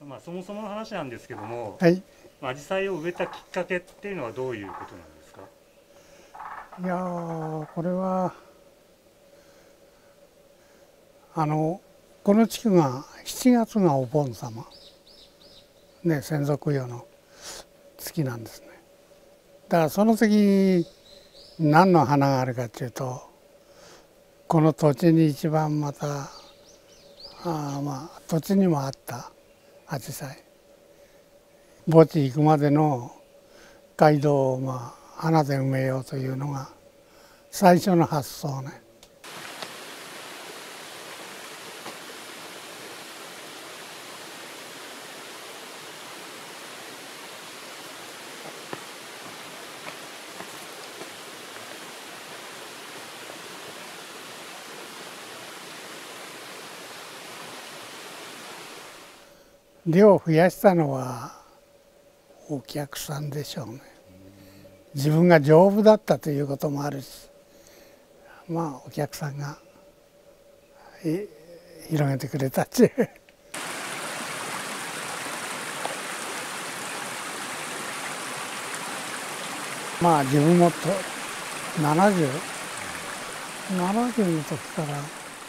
そもそもの話なんですけども、 はい。 アジサイを植えたきっかけっていうのはどういうことなんですか？ いやー、これはこの地区が7月がお盆様ね、先祖供養の月なんですね。だからその次何の花があるかっていうと、この土地に一番また土地にもあったアジサイ、墓地行くまでの街道を花で埋めようというのが最初の発想ね。量を増やしたのはお客さんでしょうね。自分が丈夫だったということもあるし、お客さんが広げてくれたっていう。自分も70の時から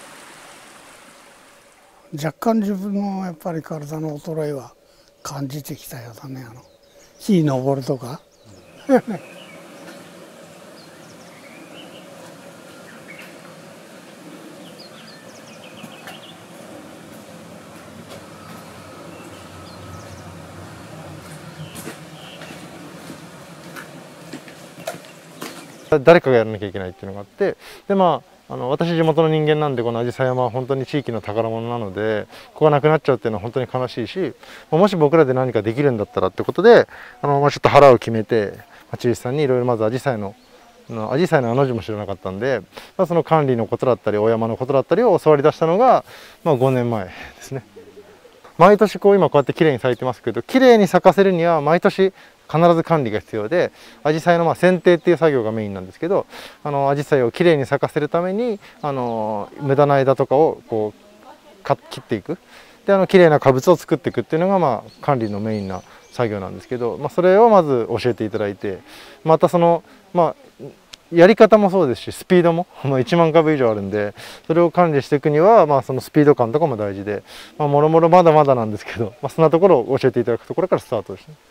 若干自分のやっぱり体の衰えは感じてきたようだね。日登るとか誰かがやらなきゃいけないっていうのがあって、で私地元の人間なんで、このアジサイ山は本当に地域の宝物なので、ここがなくなっちゃうっていうのは本当に悲しいし、もし僕らで何かできるんだったらってことで、ちょっと腹を決めて町石さんにいろいろまずアジサイの字も知らなかったんで、その管理のことだったりお山のことだったりを教わり出したのが、5年前ですね。毎年今こうやって綺麗に咲いてますけど、綺麗に咲かせるには毎年必ず管理が必要で、アジサイの剪定っていう作業がメインなんですけど、アジサイをきれいに咲かせるために無駄な枝とかを切っていく、できれいな花物を作っていくっていうのが管理のメインな作業なんですけど、それをまず教えていただいて、またやり方もそうですし、スピードも1万株以上あるんで、それを管理していくにはそのスピード感とかも大事で、もろもろまだまだなんですけど、そんなところを教えていただくところからスタートですね。